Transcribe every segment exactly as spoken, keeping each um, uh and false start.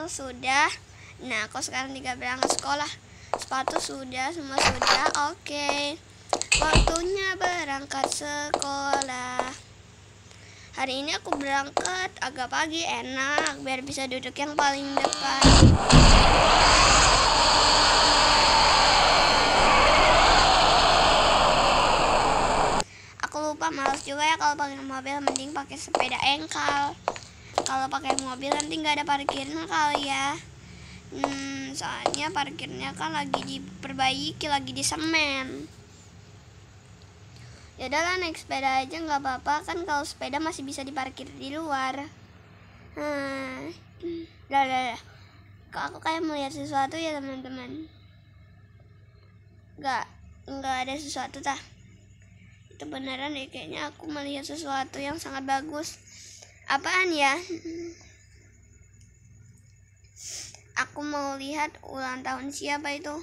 sepatu sudah. Nah, aku sekarang tinggal berangkat sekolah. Sepatu sudah, semua sudah. Oke, waktunya berangkat sekolah. Hari ini aku berangkat agak pagi, enak biar bisa duduk yang paling depan. Aku lupa, males juga ya kalau pakai mobil, mending pakai sepeda engkal. Kalau pakai mobil nanti nggak ada parkirnya kali ya. Hmm, soalnya parkirnya kan lagi diperbaiki, lagi di semen. Ya udahlah, naik sepeda aja nggak apa-apa kan, kalau sepeda masih bisa diparkir di luar. Hmm, dah, dah, dah. Kok aku kayak melihat sesuatu ya teman-teman? Nggak, nggak ada sesuatu tah. Itu beneran deh, kayaknya aku melihat sesuatu yang sangat bagus. Apaan ya? Aku mau lihat ulang tahun siapa itu.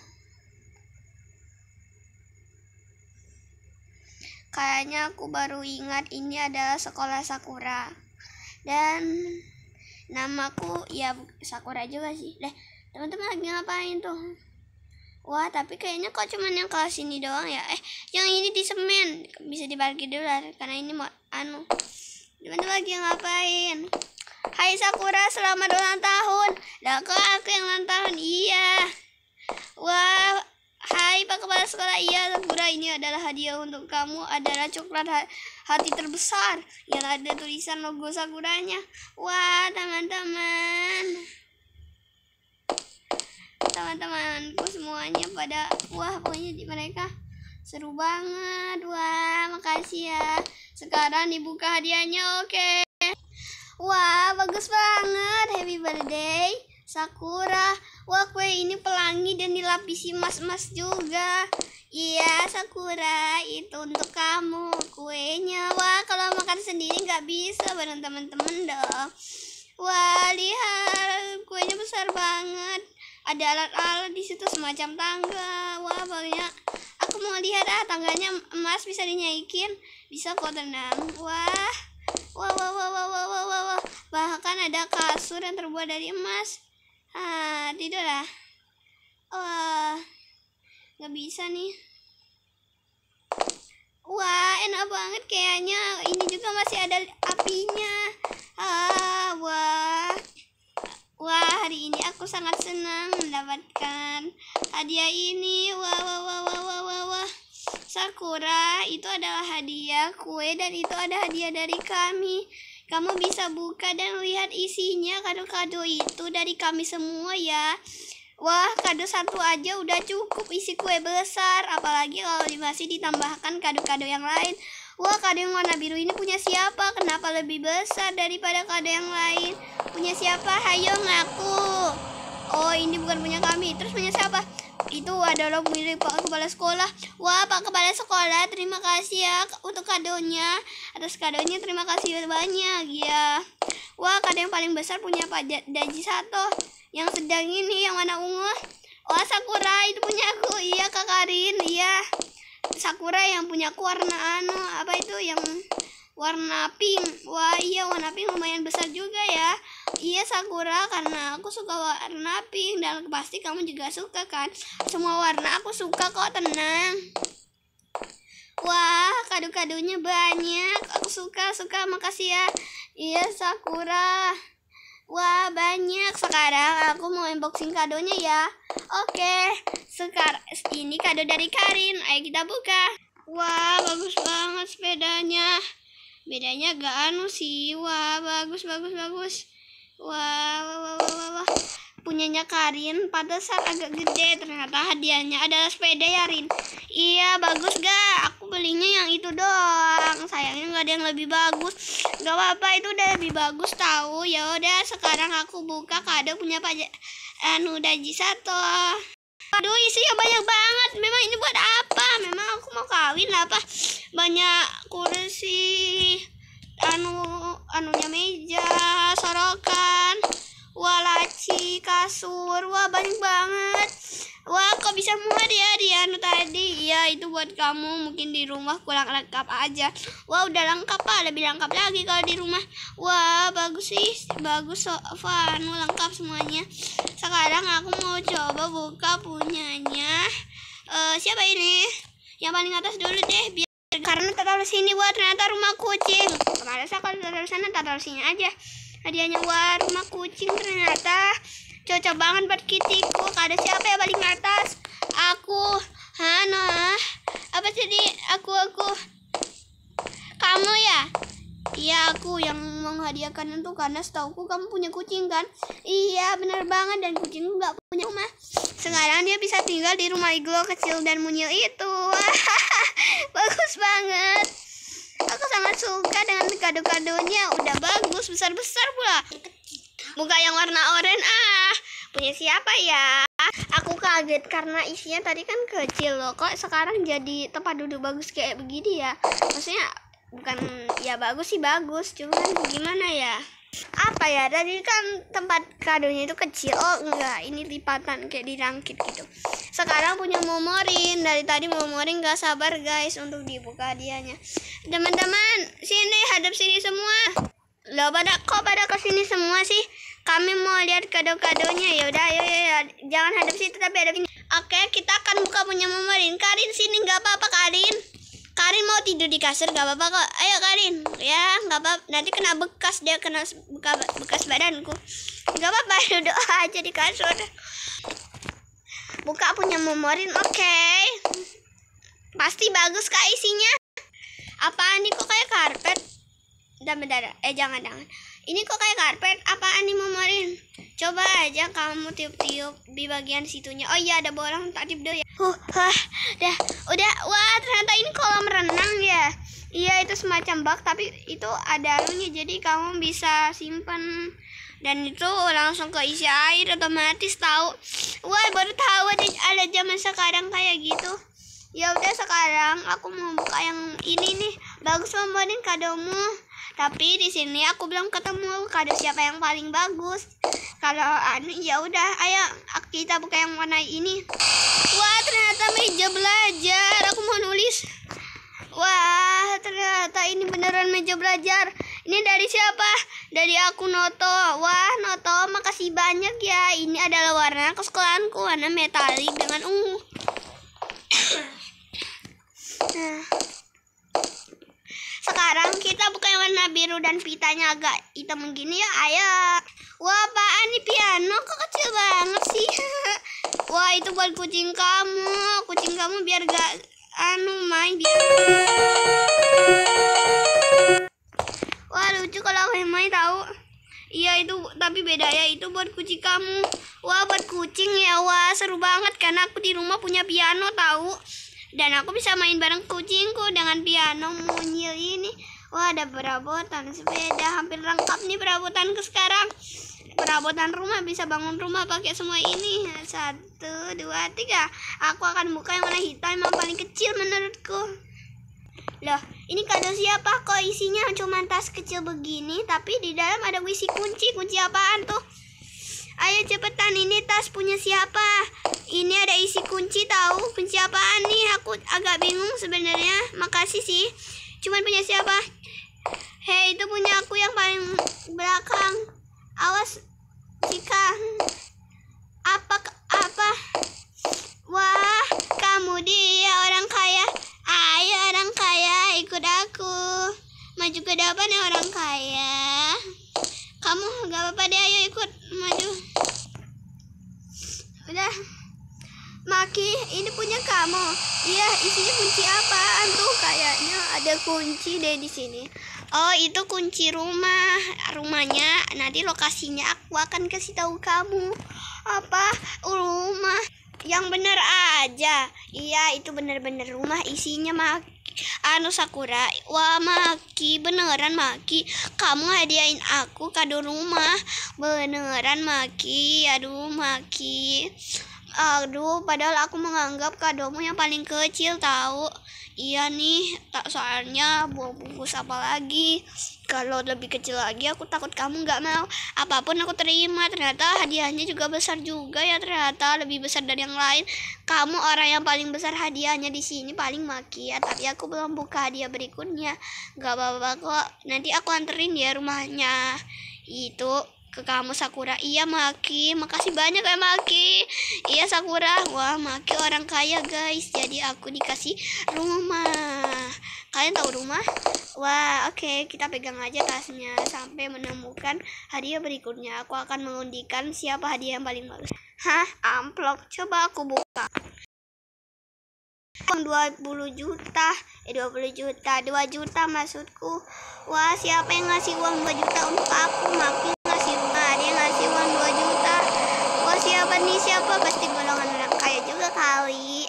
Kayaknya aku baru ingat ini adalah sekolah Sakura. Dan namaku ya Sakura juga sih. Deh, teman-teman lagi ngapain tuh? Wah, tapi kayaknya kok cuman yang kelas ini doang ya. Eh, yang ini di semen. Bisa diparkir dulu lah, karena ini mau anu. Teman-teman lagi ngapain? Hai Sakura, selamat ulang tahun. Lah kok aku yang ulang tahun? Iya. Wah, hai Pak Kepala Sekolah. Iya Sakura, ini adalah hadiah untuk kamu. Adalah coklat hati terbesar yang ada tulisan logo Sakuranya. Wah, teman-teman. Teman-temanku semuanya pada wah, pokoknya di mereka seru banget. Wah, makasih ya. Sekarang dibuka hadiahnya. Oke. Wah, bagus banget. Happy birthday Sakura. Wah, kue ini pelangi dan dilapisi emas-emas juga. Iya Sakura, itu untuk kamu kuenya. Wah, kalau makan sendiri nggak bisa bareng teman-teman dong. Wah, lihat kuenya besar banget. Ada alat-alat di situ semacam tangga. Wah, banyak. Aku mau lihat ah, tangganya emas bisa dinaikin. Bisa kok, tenang. Wah. Wah, wah, wah, wah, wah, wah, wah, wah. Bahkan ada kasur yang terbuat dari emas. Ah, tidurlah. Wah, nggak bisa nih. Wah, enak banget kayaknya. Ini juga masih ada apinya. Ah, wah. Wah, hari ini aku sangat senang mendapatkan hadiah ini. Wah, wah, wah, wah, wah, wah, wah. Sakura, itu adalah hadiah kue dan itu ada hadiah dari kami. Kamu bisa buka dan lihat isinya. Kado-kado itu dari kami semua ya. Wah, kado satu aja udah cukup isi kue besar. Apalagi kalau masih ditambahkan kado-kado yang lain. Wah, kado yang warna biru ini punya siapa? Kenapa lebih besar daripada kado yang lain? Punya siapa? Hayo ngaku. Oh, ini bukan punya kami. Terus punya siapa? Itu adalah milik Pak Kepala Sekolah. Wah, Pak Kepala Sekolah, terima kasih ya untuk kadonya. Atas kadonya terima kasih banyak ya. Wah, kado yang paling besar punya Pak Daji Sato. Yang sedang ini yang warna ungu. Wah, Sakura, itu punya aku. Iya, Kak Karin. Iya. Sakura yang punya aku warna anu, apa itu yang warna pink. Wah, iya warna pink lumayan besar juga ya. Iya Sakura, karena aku suka warna pink dan pasti kamu juga suka kan. Semua warna aku suka kok, tenang. Wah, kado-kadonya banyak. Aku suka, suka. Makasih ya. Iya Sakura. Wah, banyak. Sekarang aku mau unboxing kadonya ya. Oke, sekarang ini kado dari Karin. Ayo kita buka. Wah, bagus banget sepedanya. Bedanya gak anu sih. Wah, bagus, bagus, bagus. Wah, wah, wah, wah, wah, wah. Punyanya Karin, pantesan agak gede. Ternyata hadiahnya adalah sepeda ya, Rin. Iya, bagus gak? Aku belinya yang itu doang. Sayangnya gak ada yang lebih bagus. Gak apa-apa, itu udah lebih bagus tahu. Ya udah, sekarang aku buka kado punya Pak anu Daji Sato. Aduh, isinya banyak banget. Memang ini buat apa? Memang aku mau kawin apa? Banyak kursi, anu anunya meja, sorokan, wah laci, kasur, wah banyak banget. Wah, kok bisa muat ya di anu tadi? Iya, itu buat kamu. Mungkin di rumah kurang lengkap aja. Wah, udah lengkap Pak. Lebih lengkap lagi kalau di rumah. Wah, bagus. bagus sih, bagus sofa anu lengkap semuanya. Sekarang aku mau coba buka punyanya. Uh, siapa ini? Yang paling atas dulu deh, biar karena taruh sini. Wah, ternyata rumah kucing. Kemarin saya kalau taruh sana, taruh sini aja. Hadiahnya, wah, rumah kucing ternyata cocok banget buat kitiku. Ada siapa ya paling atas? Aku. Hana. Apa sih di aku aku? Kamu ya? Iya, aku yang menghadiahkan itu karena setauku kamu punya kucing kan? Iya, benar banget, dan kucing nggak punya rumah. Sekarang dia bisa tinggal di rumah iglo kecil dan mungil itu. Bagus banget. Aku sangat suka dengan kado-kadonya. Udah bagus, besar-besar pula. Muka yang warna oranye. Ah, punya siapa ya? Aku kaget karena isinya tadi kan kecil loh. Kok sekarang jadi tempat duduk bagus kayak begini ya? Maksudnya bukan ya bagus sih bagus, cuman gimana ya? Apa ya, tadi kan tempat kadonya itu kecil. Oh enggak, ini lipatan kayak dirangkit gitu. Sekarang punya Momorin. Dari tadi Momorin gak sabar guys untuk dibuka hadiahnya. Teman-teman, sini, hadap sini semua. Loh, pada kok pada kesini semua sih? Kami mau lihat kado-kadonya. Ya udah, ayo, ayo, jangan hadap situ tapi hadap ini. Oke, kita akan buka punya Momorin. Karin sini, nggak apa-apa Karin. Karin mau tidur di kasur gak apa-apa kok. Ayo Karin, ya nggak apa. Nanti kena bekas, dia kena bekas, bekas badanku. Gak apa-apa, duduk aja di kasur. Buka punya Momorin, oke. Okay. Pasti bagus kak isinya. Apaan nih kok kayak karpet? Dan mendadak, eh jangan jangan. Ini kok kayak karpet? Apaan nih Momorin? Coba aja kamu tiup-tiup di bagian situnya. Oh iya, ada bolang, tak tiup dulu ya. Huh, huh, dah, udah. Wah, ternyata ini kolam renang ya. Iya, itu semacam bak, tapi itu ada anunya, jadi kamu bisa simpan. Dan itu langsung ke isi air otomatis tahu. Wah, baru tahu ada, ada zaman sekarang kayak gitu. Ya udah, sekarang aku mau buka yang ini nih. Bagus Momorin kadomu. Tapi di sini aku belum ketemu kado siapa yang paling bagus. Kalau anu ya udah, ayo kita buka yang warna ini. Wah, ternyata meja belajar. Aku mau nulis. Wah, ternyata ini beneran meja belajar. Ini dari siapa? Dari aku Noto. Wah, Noto, makasih banyak ya. Ini adalah warna kesukaanku, warna metalik dengan ungu. Nah, sekarang kita buka yang warna biru dan pitanya agak hitam begini ya. Ayo. Wah, apaan nih piano? Kok kecil banget sih? Wah, itu buat kucing kamu. Kucing kamu biar gak anu main biar. Wah, lucu kalau aku main tahu. Iya itu, tapi beda ya, itu buat kucing kamu. Wah, buat kucing ya. Wah, seru banget karena aku di rumah punya piano tahu. Dan aku bisa main bareng kucingku dengan piano mungil ini. Wah, ada perabotan sepeda, hampir lengkap nih perabotanku sekarang. Perabotan rumah, bisa bangun rumah pakai semua ini. Satu, dua, tiga. Aku akan buka yang warna hitam, yang paling kecil menurutku. Loh, ini kado siapa? Kok isinya cuma tas kecil begini, tapi di dalam ada isi kunci. Kunci apaan tuh? Ayo cepetan, ini tas punya siapa? Ini ada isi kunci tahu. Kunci apaan nih? Aku agak bingung sebenarnya. Makasih sih. Cuman punya siapa? Hei, itu punya aku yang paling belakang. Awas jika apa apa. Wah, kamu dia orang kaya. Ayo orang kaya, ikut aku. Maju ke depan ya orang kaya. Kamu gak apa-apa deh, ayo ikut maju. Udah. Maki, ini punya kamu. Iya, isinya kunci apaan tuh? Kayaknya ada kunci deh di sini. Oh, itu kunci rumah. Rumahnya nanti lokasinya aku akan kasih tahu kamu. Apa? Rumah yang bener aja. Iya, itu bener-bener rumah isinya Maki. Anu Sakura. Wah, Maki, beneran Maki. Kamu hadiahin aku kado rumah. Beneran Maki. Aduh, Maki. Aduh, padahal aku menganggap kadomu yang paling kecil tahu. Iya nih, tak soalnya buah bungkus apa lagi. Kalau lebih kecil lagi aku takut kamu nggak mau. Apapun aku terima. Ternyata hadiahnya juga besar juga ya, ternyata lebih besar dari yang lain. Kamu orang yang paling besar hadiahnya di sini paling Maki ya. Tapi aku belum buka hadiah berikutnya. Nggak apa-apa kok. Nanti aku anterin ya rumahnya. Itu ke kamu Sakura. Iya Maki, makasih banyak ya Maki. Iya Sakura. Wah Maki orang kaya guys, jadi aku dikasih rumah. Kalian tahu rumah? Wah oke, okay. Kita pegang aja tasnya sampai menemukan hadiah berikutnya. Aku akan mengundikan siapa hadiah yang paling bagus. Hah, amplop. Coba aku buka. dua puluh juta, eh dua puluh juta, dua juta maksudku. Wah, siapa yang ngasih uang dua juta untuk aku? Maki ngasih rumah, dia ngasih uang dua juta. Wah, siapa nih? Siapa? Pasti golongan orang kaya juga kali.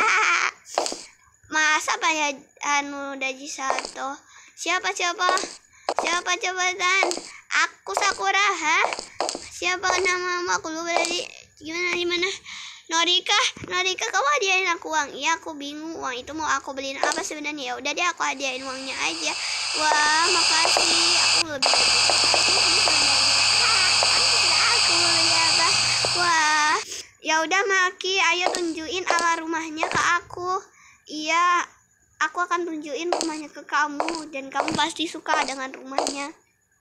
Masa banyak anu Daji Sato? Siapa siapa? Siapa coba-coba? Aku Sakura, ha? Siapa nama aku lupa tadi. Gimana gimana? Norika, Norika kamu hadiahin aku uang. Iya aku bingung uang itu mau aku beliin apa sebenarnya. Ya udah deh aku hadiahin uangnya aja. Wah makasih, aku lebih aku beli apa? Wah ya udah Maki, ayo tunjukin ala rumahnya ke aku. Iya aku akan tunjukin rumahnya ke kamu dan kamu pasti suka dengan rumahnya.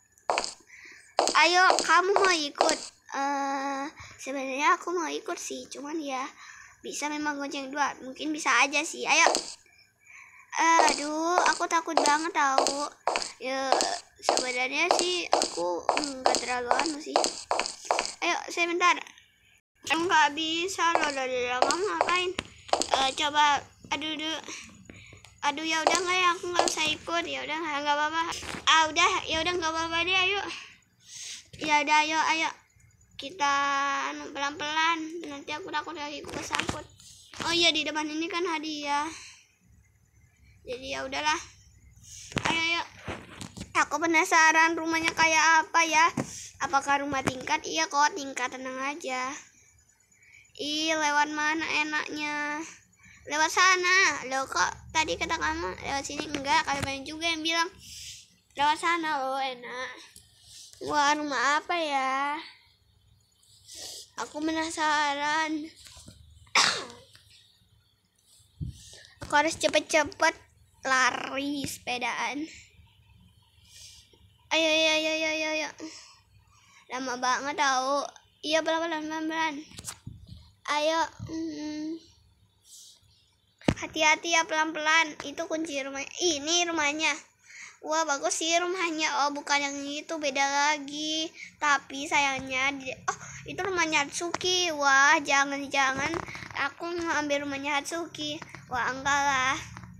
Ayo kamu mau ikut? Uh, sebenarnya aku mau ikut sih, cuman ya bisa memang gonceng dua, mungkin bisa aja sih. Ayo, uh, aduh, aku takut banget tahu. Ya sebenarnya sih aku nggak terlalu anu sih. Ayo, sebentar. Nggak bisa loh, loh, loh. Kamu ngapain? Uh, coba, aduh, aduh, aduh ya udah nggak ya, aku nggak usah ikut. Ya udah nggak apa-apa. Ah udah, ya udah nggak apa-apa deh. Ayo, ya udah, ayo, ayo. Kita anu pelan-pelan, nanti aku takut lagi aku kesangkut. Oh iya di depan ini kan hadiah, jadi ya udahlah. Ayo ayo, aku penasaran rumahnya kayak apa ya. Apakah rumah tingkat? Iya kok tingkat, tenang aja. Ih lewat mana enaknya? Lewat sana. Loh kok tadi kata kamu lewat sini? Enggak, kalau banyak juga yang bilang lewat sana loh enak. Wah rumah apa ya? Aku penasaran. Aku harus cepet-cepet lari sepedaan. Ayo, ayo, ayo, ayo, ayo, ayo. Lama banget tahu. Iya, pelan-pelan, pelan-pelan. Ayo. Hmm. Hati-hati ya, pelan-pelan. Itu kunci rumahnya. Ini rumahnya. Wah bagus sih rumahnya. Oh bukan yang itu, beda lagi. Tapi sayangnya di... oh itu rumahnya Hatsuki. Wah jangan-jangan aku mau ambil rumahnya Hatsuki. Wah enggak lah.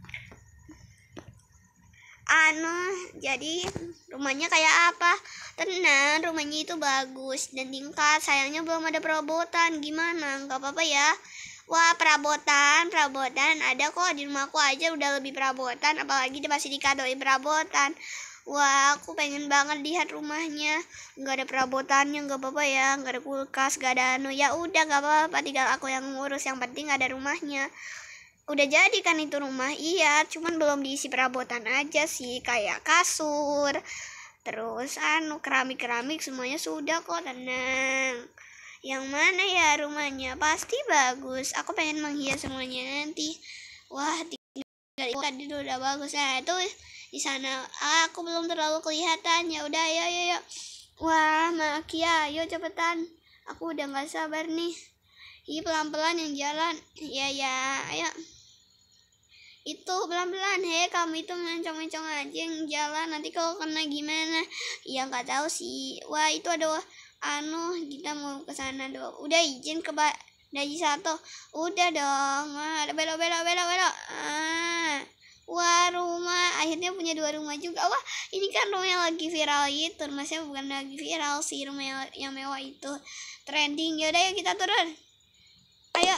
Anu jadi rumahnya kayak apa? Tenang, rumahnya itu bagus dan tingkat. Sayangnya belum ada perabotan. Gimana? Enggak apa-apa ya. Wah perabotan, perabotan ada kok di rumahku aja udah lebih perabotan, apalagi dia masih dikadoin perabotan. Wah aku pengen banget lihat rumahnya, nggak ada perabotannya, nggak apa-apa ya, nggak ada kulkas, nggak ada anu, ya udah nggak apa-apa, tinggal aku yang ngurus, yang penting ada rumahnya. Udah jadi kan itu rumah, iya, cuman belum diisi perabotan aja sih, kayak kasur, terus anu keramik-keramik semuanya sudah kok, tenang. Yang mana ya rumahnya? Pasti bagus. Aku pengen menghias semuanya nanti. Wah, tinggal tadi udah bagus. Nah, itu di sana. Ah, aku belum terlalu kelihatan. Ya udah, ayo, ayo, ayo. Wah, Makia, ayo cepetan. Aku udah nggak sabar nih. Ih, pelan-pelan yang jalan. Ya, ya, ayo. Itu pelan-pelan, hei kamu itu mencong-mencong aja yang jalan. Nanti kalau kena gimana? Ya nggak tahu sih. Wah, itu ada anu kita mau ke sana dong. Udah izin ke Daji Sato. Udah dong. Wah, ada belok belok belok belok. Ah. Wah, rumah akhirnya punya dua rumah juga. Wah, ini kan rumah yang lagi viral itu. Rumahnya bukan lagi viral sih, rumah yang, yang mewah itu. Trending. Yaudah yuk kita turun. Ayo.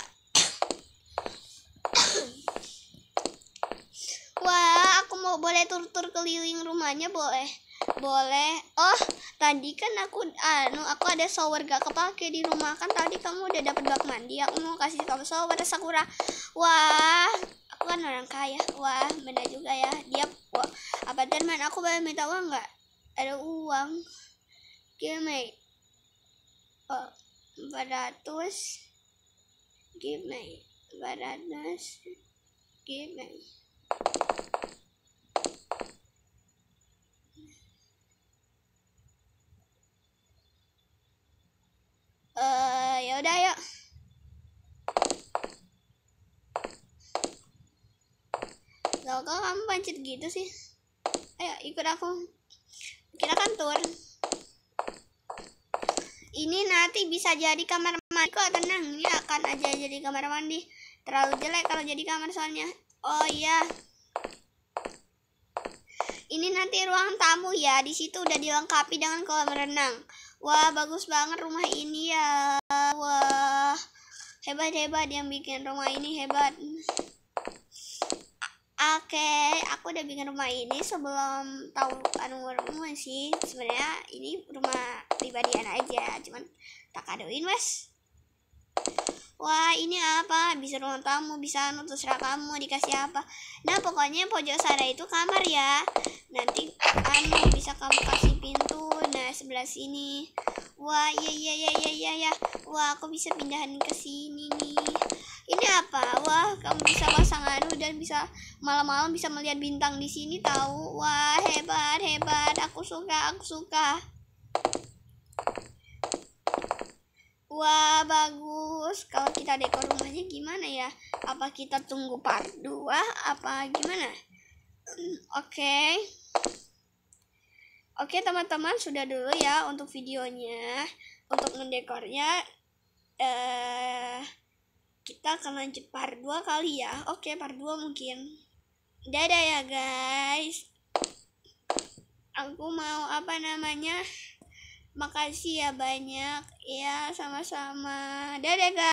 Wah, aku mau boleh tur-tur keliling rumahnya boleh. Boleh. Oh, tadi kan aku anu aku ada shower gak kepake di rumah. Kan tadi kamu udah dapat bak mandi. Aku mau kasih kamu shower Sakura. Wah, aku kan orang kaya. Wah, benar juga ya. Dia wah, apa teman aku boleh minta uang nggak? Ada uang. Give me. Oh, empat ratus. Give me. empat ratus. Give me. Loh, kok kamu pancit gitu sih? Ayo ikut aku. Kita kan tur. Ini nanti bisa jadi kamar mandi kok, tenang. Ini akan aja jadi kamar mandi. Terlalu jelek kalau jadi kamar soalnya. Oh iya. Ini nanti ruang tamu ya. Di situ udah dilengkapi dengan kolam renang. Wah, bagus banget rumah ini ya. Wah, hebat-hebat yang bikin rumah ini, hebat. Oke, okay, aku udah bikin rumah ini sebelum tahu anu rumah sih. Sebenarnya ini rumah pribadian aja, cuman tak kadoin mas. Wah, ini apa? Bisa ruang tamu, bisa anu, terserah kamu dikasih apa. Nah, pokoknya pojok sana itu kamar ya. Nanti anu bisa kamu kasih pintu. Nah, sebelah sini. Wah, iya iya iya iya iya ya. Wah, aku bisa pindahin ke sini nih. Ini apa? Wah, kamu bisa pasang anu dan bisa malam-malam bisa melihat bintang di sini tahu. Wah, hebat, hebat. Aku suka, aku suka. Wah, bagus. Kalau kita dekor rumahnya gimana ya? Apa kita tunggu part dua apa gimana? Hmm, oke. Okay. Oke, okay, teman-teman, sudah dulu ya untuk videonya. Untuk mendekornya eh kita akan lanjut part dua kali ya. Oke, part dua mungkin. Dadah ya guys. Aku mau apa namanya? Makasih ya banyak. Ya, sama-sama. Dadah guys.